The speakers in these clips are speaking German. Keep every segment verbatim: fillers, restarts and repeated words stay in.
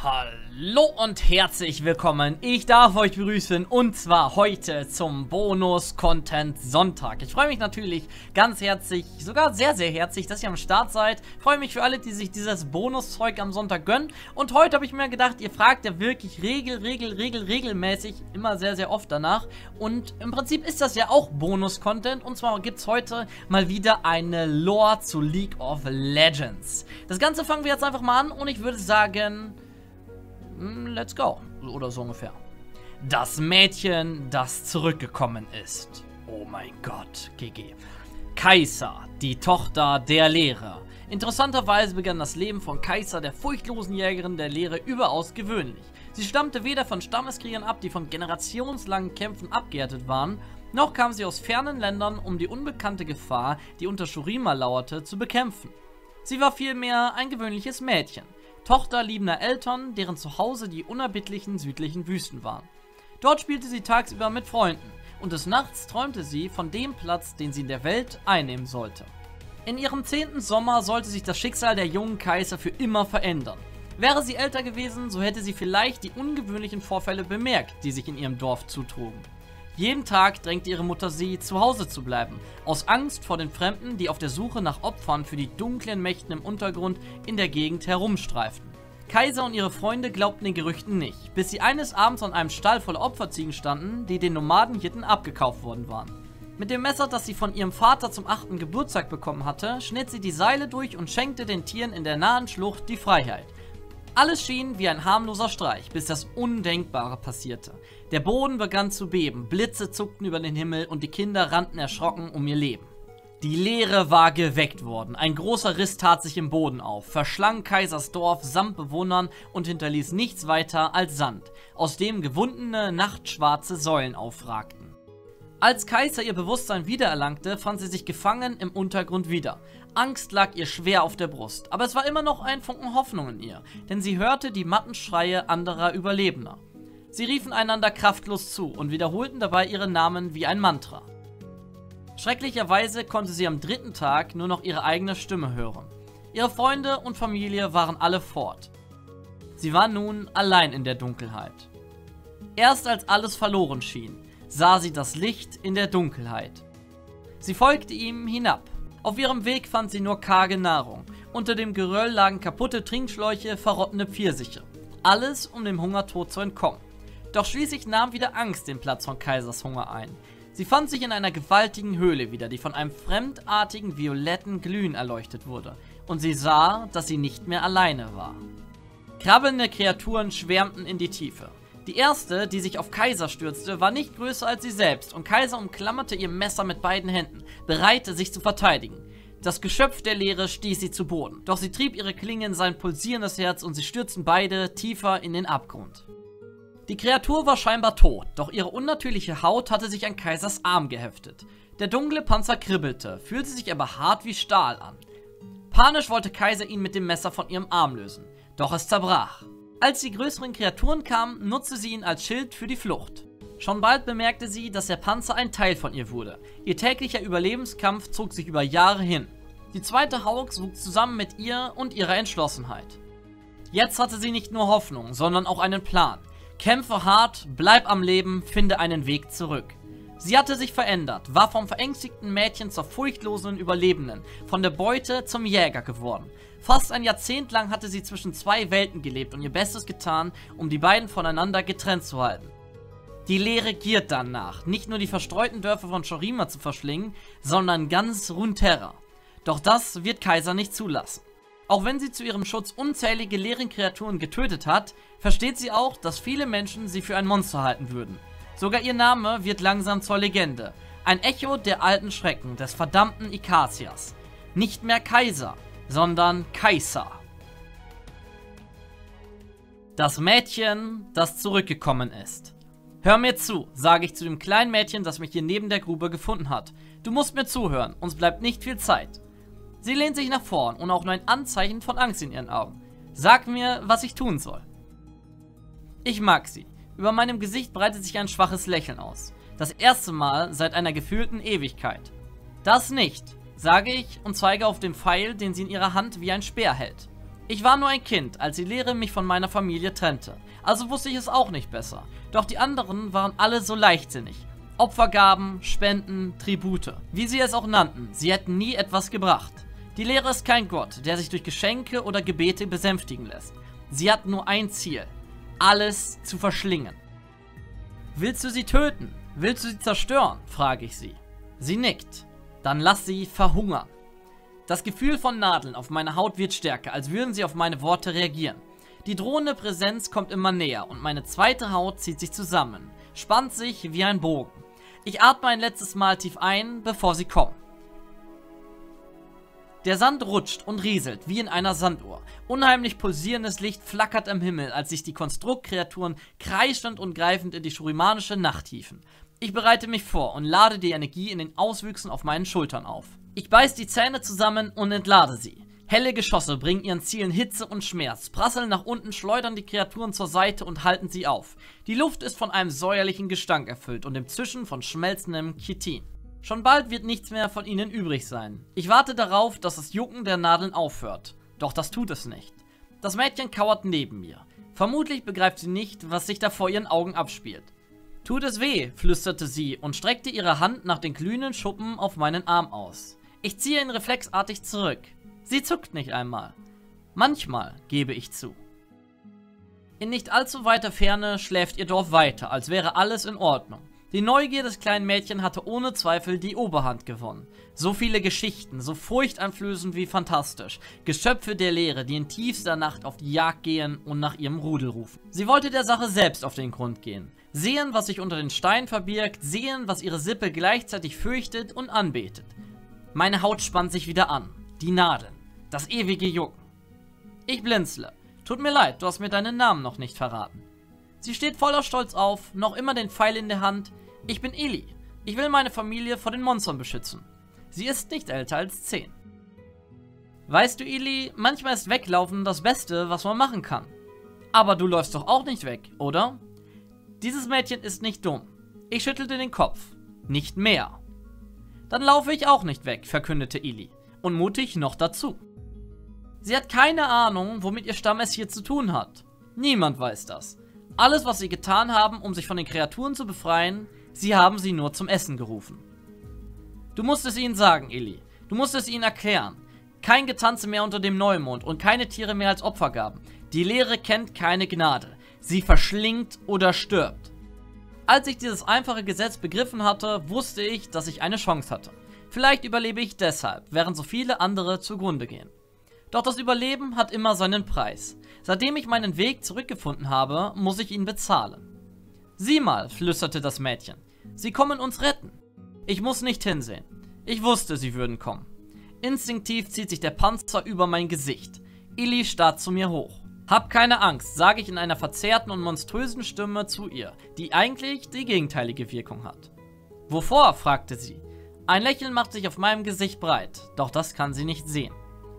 Hallo und herzlich willkommen. Ich darf euch begrüßen und zwar heute zum Bonus-Content Sonntag. Ich freue mich natürlich ganz herzlich, sogar sehr, sehr herzlich, dass ihr am Start seid. Ich freue mich für alle, die sich dieses Bonuszeug am Sonntag gönnen. Und heute habe ich mir gedacht, ihr fragt ja wirklich regel, regel, regel, regelmäßig immer sehr, sehr oft danach. Und im Prinzip ist das ja auch Bonus-Content. Und zwar gibt es heute mal wieder eine Lore zu League of Legends. Das Ganze fangen wir jetzt einfach mal an und ich würde sagen... let's go. Oder so ungefähr. Das Mädchen, das zurückgekommen ist. Oh mein Gott, G G. Kai'Sa, die Tochter der Lehre. Interessanterweise begann das Leben von Kai'Sa, der furchtlosen Jägerin der Lehre, überaus gewöhnlich. Sie stammte weder von Stammeskriegern ab, die von generationslangen Kämpfen abgehärtet waren, noch kam sie aus fernen Ländern, um die unbekannte Gefahr, die unter Shurima lauerte, zu bekämpfen. Sie war vielmehr ein gewöhnliches Mädchen. Tochter liebender Eltern, deren Zuhause die unerbittlichen südlichen Wüsten waren. Dort spielte sie tagsüber mit Freunden und des Nachts träumte sie von dem Platz, den sie in der Welt einnehmen sollte. In ihrem zehnten Sommer sollte sich das Schicksal der jungen Kai'Sa für immer verändern. Wäre sie älter gewesen, so hätte sie vielleicht die ungewöhnlichen Vorfälle bemerkt, die sich in ihrem Dorf zutrugen. Jeden Tag drängte ihre Mutter sie, zu Hause zu bleiben, aus Angst vor den Fremden, die auf der Suche nach Opfern für die dunklen Mächten im Untergrund in der Gegend herumstreiften. Kai'Sa und ihre Freunde glaubten den Gerüchten nicht, bis sie eines Abends an einem Stall voller Opferziegen standen, die den Nomadenhirten abgekauft worden waren. Mit dem Messer, das sie von ihrem Vater zum achten Geburtstag bekommen hatte, schnitt sie die Seile durch und schenkte den Tieren in der nahen Schlucht die Freiheit. Alles schien wie ein harmloser Streich, bis das Undenkbare passierte. Der Boden begann zu beben, Blitze zuckten über den Himmel und die Kinder rannten erschrocken um ihr Leben. Die Leere war geweckt worden, ein großer Riss tat sich im Boden auf, verschlang Kai'Sas Dorf samt Bewohnern und hinterließ nichts weiter als Sand, aus dem gewundene, nachtschwarze Säulen aufragten. Als Kai'Sa ihr Bewusstsein wiedererlangte, fand sie sich gefangen im Untergrund wieder. Angst lag ihr schwer auf der Brust, aber es war immer noch ein Funken Hoffnung in ihr, denn sie hörte die matten Schreie anderer Überlebender. Sie riefen einander kraftlos zu und wiederholten dabei ihre Namen wie ein Mantra. Schrecklicherweise konnte sie am dritten Tag nur noch ihre eigene Stimme hören. Ihre Freunde und Familie waren alle fort. Sie war nun allein in der Dunkelheit. Erst als alles verloren schien, sah sie das Licht in der Dunkelheit. Sie folgte ihm hinab. Auf ihrem Weg fand sie nur karge Nahrung. Unter dem Geröll lagen kaputte Trinkschläuche, verrottende Pfirsiche. Alles, um dem Hungertod zu entkommen. Doch schließlich nahm wieder Angst den Platz von Kai'Sas Hunger ein. Sie fand sich in einer gewaltigen Höhle wieder, die von einem fremdartigen violetten Glühen erleuchtet wurde. Und sie sah, dass sie nicht mehr alleine war. Krabbelnde Kreaturen schwärmten in die Tiefe. Die erste, die sich auf Kai'Sa stürzte, war nicht größer als sie selbst und Kai'Sa umklammerte ihr Messer mit beiden Händen, bereit, sich zu verteidigen. Das Geschöpf der Leere stieß sie zu Boden, doch sie trieb ihre Klinge in sein pulsierendes Herz und sie stürzten beide tiefer in den Abgrund. Die Kreatur war scheinbar tot, doch ihre unnatürliche Haut hatte sich an Kai'Sas Arm geheftet. Der dunkle Panzer kribbelte, fühlte sich aber hart wie Stahl an. Panisch wollte Kai'Sa ihn mit dem Messer von ihrem Arm lösen, doch es zerbrach. Als die größeren Kreaturen kamen, nutzte sie ihn als Schild für die Flucht. Schon bald bemerkte sie, dass der Panzer ein Teil von ihr wurde. Ihr täglicher Überlebenskampf zog sich über Jahre hin. Die zweite Hauch wuchs zusammen mit ihr und ihrer Entschlossenheit. Jetzt hatte sie nicht nur Hoffnung, sondern auch einen Plan. Kämpfe hart, bleib am Leben, finde einen Weg zurück. Sie hatte sich verändert, war vom verängstigten Mädchen zur furchtlosen Überlebenden, von der Beute zum Jäger geworden. Fast ein Jahrzehnt lang hatte sie zwischen zwei Welten gelebt und ihr Bestes getan, um die beiden voneinander getrennt zu halten. Die Leere giert danach, nicht nur die verstreuten Dörfer von Shurima zu verschlingen, sondern ganz Runeterra. Doch das wird Kai'Sa nicht zulassen. Auch wenn sie zu ihrem Schutz unzählige leeren Kreaturen getötet hat, versteht sie auch, dass viele Menschen sie für ein Monster halten würden. Sogar ihr Name wird langsam zur Legende. Ein Echo der alten Schrecken, des verdammten Ikazias. Nicht mehr Kai'Sa, sondern Kai'Sa. Das Mädchen, das zurückgekommen ist. Hör mir zu, sage ich zu dem kleinen Mädchen, das mich hier neben der Grube gefunden hat. Du musst mir zuhören, uns bleibt nicht viel Zeit. Sie lehnt sich nach vorn und auch nur ein Anzeichen von Angst in ihren Augen. Sag mir, was ich tun soll. Ich mag sie. Über meinem Gesicht breitet sich ein schwaches Lächeln aus. Das erste Mal seit einer gefühlten Ewigkeit. Das nicht, sage ich und zeige auf den Pfeil, den sie in ihrer Hand wie ein Speer hält. Ich war nur ein Kind, als die Lehre mich von meiner Familie trennte. Also wusste ich es auch nicht besser. Doch die anderen waren alle so leichtsinnig. Opfergaben, Spenden, Tribute. Wie sie es auch nannten, sie hätten nie etwas gebracht. Die Lehre ist kein Gott, der sich durch Geschenke oder Gebete besänftigen lässt. Sie hat nur ein Ziel: alles zu verschlingen. Willst du sie töten? Willst du sie zerstören? Frage ich sie. Sie nickt. Dann lass sie verhungern. Das Gefühl von Nadeln auf meiner Haut wird stärker, als würden sie auf meine Worte reagieren. Die drohende Präsenz kommt immer näher und meine zweite Haut zieht sich zusammen, spannt sich wie ein Bogen. Ich atme ein letztes Mal tief ein, bevor sie kommen. Der Sand rutscht und rieselt wie in einer Sanduhr. Unheimlich pulsierendes Licht flackert am Himmel, als sich die Konstruktkreaturen kreischend und greifend in die shurimanische Nacht hieven. Ich bereite mich vor und lade die Energie in den Auswüchsen auf meinen Schultern auf. Ich beiß die Zähne zusammen und entlade sie. Helle Geschosse bringen ihren Zielen Hitze und Schmerz, prasseln nach unten, schleudern die Kreaturen zur Seite und halten sie auf. Die Luft ist von einem säuerlichen Gestank erfüllt und im Zischen von schmelzendem Chitin. Schon bald wird nichts mehr von ihnen übrig sein. Ich warte darauf, dass das Jucken der Nadeln aufhört. Doch das tut es nicht. Das Mädchen kauert neben mir. Vermutlich begreift sie nicht, was sich da vor ihren Augen abspielt. Tut es weh, flüsterte sie und streckte ihre Hand nach den glühenden Schuppen auf meinen Arm aus. Ich ziehe ihn reflexartig zurück. Sie zuckt nicht einmal. Manchmal, gebe ich zu. In nicht allzu weiter Ferne schläft ihr Dorf weiter, als wäre alles in Ordnung. Die Neugier des kleinen Mädchens hatte ohne Zweifel die Oberhand gewonnen. So viele Geschichten, so furchteinflößend wie fantastisch. Geschöpfe der Leere, die in tiefster Nacht auf die Jagd gehen und nach ihrem Rudel rufen. Sie wollte der Sache selbst auf den Grund gehen. Sehen, was sich unter den Steinen verbirgt, sehen, was ihre Sippe gleichzeitig fürchtet und anbetet. Meine Haut spannt sich wieder an. Die Nadeln. Das ewige Jucken. Ich blinzle. Tut mir leid, du hast mir deinen Namen noch nicht verraten. Sie steht voller Stolz auf, noch immer den Pfeil in der Hand. Ich bin Eli. Ich will meine Familie vor den Monstern beschützen. Sie ist nicht älter als zehn. Weißt du, Eli, manchmal ist Weglaufen das Beste, was man machen kann. Aber du läufst doch auch nicht weg, oder? Dieses Mädchen ist nicht dumm. Ich schüttelte den Kopf. Nicht mehr. Dann laufe ich auch nicht weg, verkündete Eli. Und mutig noch dazu. Sie hat keine Ahnung, womit ihr Stamm es hier zu tun hat. Niemand weiß das. Alles, was sie getan haben, um sich von den Kreaturen zu befreien, sie haben sie nur zum Essen gerufen. Du musst es ihnen sagen, Eli. Du musst es ihnen erklären. Kein Getanze mehr unter dem Neumond und keine Tiere mehr als Opfergaben. Die Leere kennt keine Gnade. Sie verschlingt oder stirbt. Als ich dieses einfache Gesetz begriffen hatte, wusste ich, dass ich eine Chance hatte. Vielleicht überlebe ich deshalb, während so viele andere zugrunde gehen. Doch das Überleben hat immer seinen Preis. Seitdem ich meinen Weg zurückgefunden habe, muss ich ihn bezahlen. Sieh mal, flüsterte das Mädchen. Sie kommen uns retten. Ich muss nicht hinsehen. Ich wusste, sie würden kommen. Instinktiv zieht sich der Panzer über mein Gesicht. Eli starrt zu mir hoch. Hab keine Angst, sage ich in einer verzerrten und monströsen Stimme zu ihr, die eigentlich die gegenteilige Wirkung hat. Wovor? Fragte sie. Ein Lächeln macht sich auf meinem Gesicht breit, doch das kann sie nicht sehen.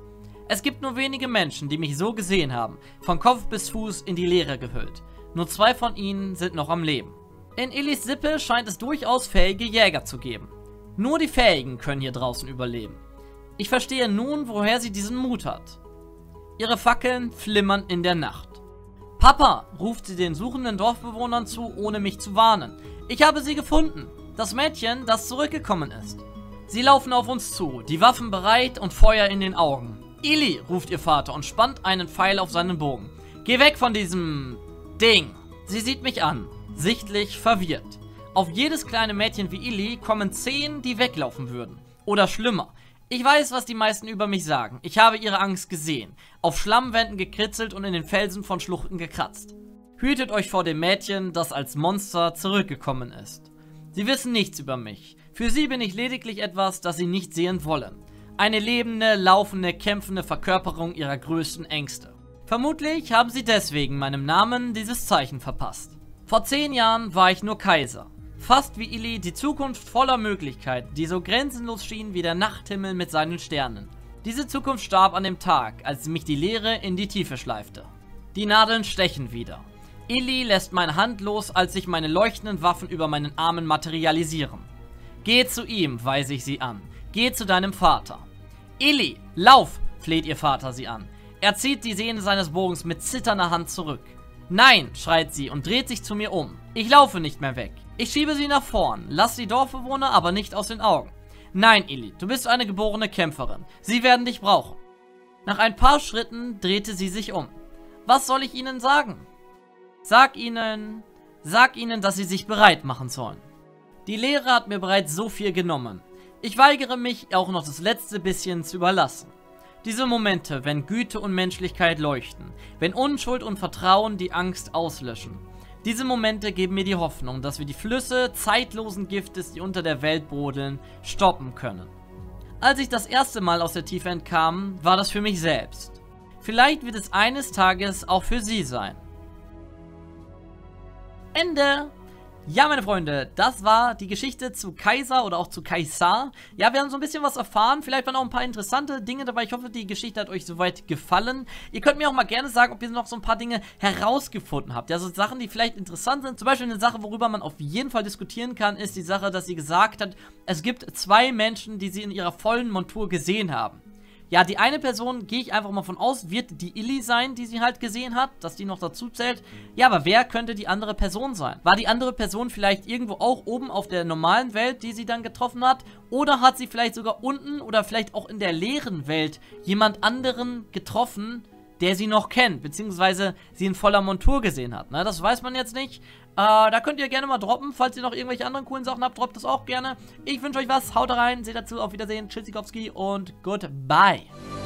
Es gibt nur wenige Menschen, die mich so gesehen haben, von Kopf bis Fuß in die Leere gehüllt. Nur zwei von ihnen sind noch am Leben. In Elis Sippe scheint es durchaus fähige Jäger zu geben. Nur die Fähigen können hier draußen überleben. Ich verstehe nun, woher sie diesen Mut hat. Ihre Fackeln flimmern in der Nacht. Papa, ruft sie den suchenden Dorfbewohnern zu, ohne mich zu warnen. Ich habe sie gefunden. Das Mädchen, das zurückgekommen ist. Sie laufen auf uns zu, die Waffen bereit und Feuer in den Augen. Eli, ruft ihr Vater und spannt einen Pfeil auf seinen Bogen. Geh weg von diesem Ding. Sie sieht mich an, sichtlich verwirrt. Auf jedes kleine Mädchen wie Eli kommen zehn, die weglaufen würden. Oder schlimmer. Ich weiß, was die meisten über mich sagen. Ich habe ihre Angst gesehen. Auf Schlammwänden gekritzelt und in den Felsen von Schluchten gekratzt. Hütet euch vor dem Mädchen, das als Monster zurückgekommen ist. Sie wissen nichts über mich. Für sie bin ich lediglich etwas, das sie nicht sehen wollen. Eine lebende, laufende, kämpfende Verkörperung ihrer größten Ängste. Vermutlich haben sie deswegen meinem Namen dieses Zeichen verpasst. Vor zehn Jahren war ich nur Kaiser. Fast wie Eli die Zukunft voller Möglichkeiten, die so grenzenlos schien wie der Nachthimmel mit seinen Sternen. Diese Zukunft starb an dem Tag, als mich die Leere in die Tiefe schleifte. Die Nadeln stechen wieder. Eli lässt meine Hand los, als sich meine leuchtenden Waffen über meinen Armen materialisieren. Geh zu ihm, weise ich sie an. Geh zu deinem Vater. Eli, lauf, fleht ihr Vater sie an. Er zieht die Sehne seines Bogens mit zitternder Hand zurück. Nein, schreit sie und dreht sich zu mir um. Ich laufe nicht mehr weg. Ich schiebe sie nach vorn, lass die Dorfbewohner aber nicht aus den Augen. Nein, Illy, du bist eine geborene Kämpferin. Sie werden dich brauchen. Nach ein paar Schritten drehte sie sich um. Was soll ich ihnen sagen? Sag ihnen... Sag ihnen, dass sie sich bereit machen sollen. Die Lehre hat mir bereits so viel genommen. Ich weigere mich, auch noch das letzte bisschen zu überlassen. Diese Momente, wenn Güte und Menschlichkeit leuchten, wenn Unschuld und Vertrauen die Angst auslöschen. Diese Momente geben mir die Hoffnung, dass wir die Flüsse zeitlosen Giftes, die unter der Welt brodeln, stoppen können. Als ich das erste Mal aus der Tiefe entkam, war das für mich selbst. Vielleicht wird es eines Tages auch für Sie sein. Ende! Ja, meine Freunde, das war die Geschichte zu Kaiser oder auch zu Kaisar. Ja, wir haben so ein bisschen was erfahren. Vielleicht waren auch ein paar interessante Dinge dabei. Ich hoffe, die Geschichte hat euch soweit gefallen. Ihr könnt mir auch mal gerne sagen, ob ihr noch so ein paar Dinge herausgefunden habt. Ja, so Sachen, die vielleicht interessant sind. Zum Beispiel eine Sache, worüber man auf jeden Fall diskutieren kann, ist die Sache, dass sie gesagt hat, es gibt zwei Menschen, die sie in ihrer vollen Montur gesehen haben. Ja, die eine Person, gehe ich einfach mal von aus, wird die Illy sein, die sie halt gesehen hat, dass die noch dazu zählt. Ja, aber wer könnte die andere Person sein? War die andere Person vielleicht irgendwo auch oben auf der normalen Welt, die sie dann getroffen hat? Oder hat sie vielleicht sogar unten oder vielleicht auch in der leeren Welt jemand anderen getroffen, der sie noch kennt, beziehungsweise sie in voller Montur gesehen hat, ne? Das weiß man jetzt nicht. Äh, da könnt ihr gerne mal droppen, falls ihr noch irgendwelche anderen coolen Sachen habt, droppt das auch gerne. Ich wünsche euch was, haut rein, seht dazu, auf Wiedersehen, Tschüssikowski und goodbye.